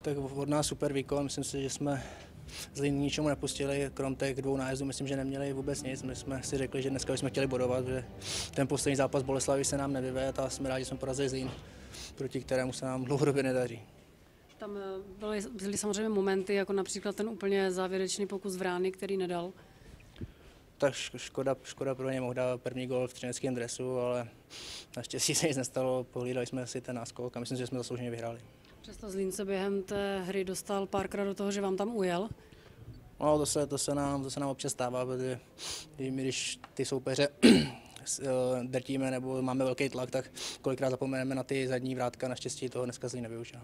Tak od nás super výkon, myslím si, že jsme Zlín ničemu nepustili, krom těch 2 nájezdů, myslím, že neměli vůbec nic. My jsme si řekli, že dneska jsme chtěli bodovat, že ten poslední zápas Boleslavy se nám nevyvedl a jsme rádi, že jsme porazili Zlín, proti kterému se nám dlouhodobě nedaří. Tam byly samozřejmě momenty, jako například ten úplně závěrečný pokus Vrány, který nedal. Tak škoda pro ně mohl dát první gól v třineckém dresu, ale naštěstí se nic nestalo, pohlídali jsme si ten náskok a myslím, že jsme zaslouženě vyhráli. Přesto Zlín se během té hry dostal párkrát do toho, že vám tam ujel. No, to se nám občas stává, protože když ty soupeře drtíme nebo máme velký tlak, tak kolikrát zapomeneme na ty zadní vrátka, naštěstí toho dneska Zlín nevyužil.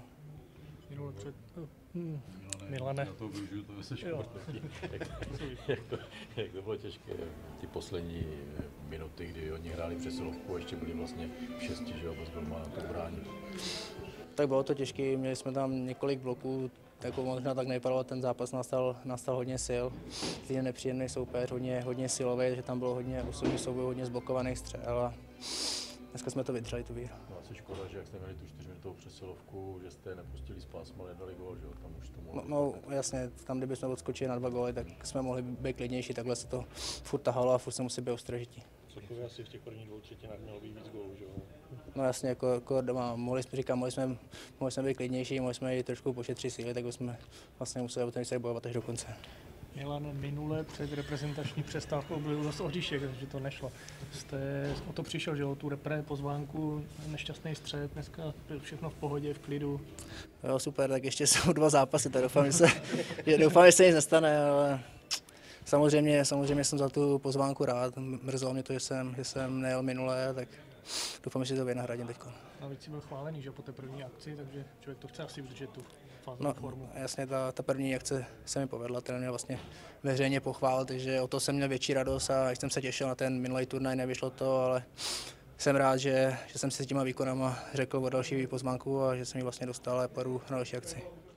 Milane. Já to využiju, to se športovní. Jak to bylo těžké, ty poslední minuty, kdy oni hráli přesilovku, ještě byli vlastně v 6, že jo, bez golmana to bránit. Tak bylo to těžké, měli jsme tam několik bloků, jako možná tak nevypadalo, ten zápas nastal hodně sil. Zlín nepříjemný soupeř, hodně silový, že tam bylo hodně osobní souboj, hodně zblokovaných střel a dneska jsme to vydrželi, tu výhru. No asi škoda, že jak jste měli tu 4minutovou přesilovku, že jste nepustili z pásma, nedali gól, že jo, tam už to mohlo. No jasně, tam kdybychom odskočili na 2 góly, tak jsme mohli být klidnější, takhle se to furt tahalo a furt se musí být ostražití. Celkově asi v těch prvních 2 třetinách mělo být víc gólů, že jo? No jasně, jako doma, mohli jsme být klidnější, mohli jsme jít trošku pošetřit síly, tak jsme vlastně museli o ten bojovat až do konce. Milan, minule před reprezentační přestávkou byl zase Oříšek, takže to nešlo. Jste o to přišel, že o tu repre pozvánku, nešťastný střet, dneska všechno v pohodě, v klidu. Jo, super, tak ještě jsou 2 zápasy, tak doufám, že se nic nestane, ale samozřejmě jsem za tu pozvánku rád. Mrzelo mě to, že jsem nejel minule, tak doufám, že to vynahradím teď. Navíc byl chválený, že po té první akci, takže člověk to chce asi udržet tu No, formu. jasně, ta první akce se mi povedla, ten mě vlastně veřejně pochválil, takže o to jsem měl větší radost a jsem se těšil na ten minulý turnaj, nevyšlo to, ale jsem rád, že jsem si s těma výkonama řekl o další pozvánku a že jsem ji vlastně dostal a půjdu na další akci.